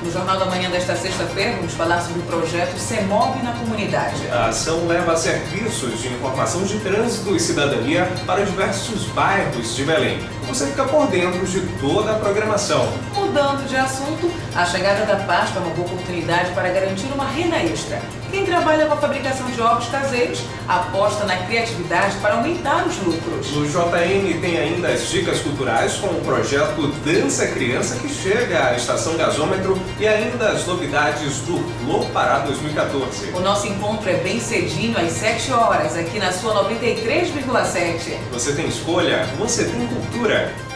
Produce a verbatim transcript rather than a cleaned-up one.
No Jornal da Manhã desta sexta-feira, vamos falar sobre o projeto CEMOB na comunidade. A ação leva serviços de informação de trânsito e cidadania para diversos bairros de Belém. Você fica por dentro de toda a programação. Mudando de assunto, a chegada da Páscoa é uma boa oportunidade para garantir uma renda extra. Quem trabalha com a fabricação de ovos caseiros aposta na criatividade para aumentar os lucros. No J N tem ainda as dicas culturais com o projeto Dança Criança, que chega à estação Gasômetro, e ainda as novidades do Flow Pará dois mil e quatorze. O nosso encontro é bem cedinho, às sete horas, aqui na sua noventa e três vírgula sete. Você tem escolha, você tem cultura.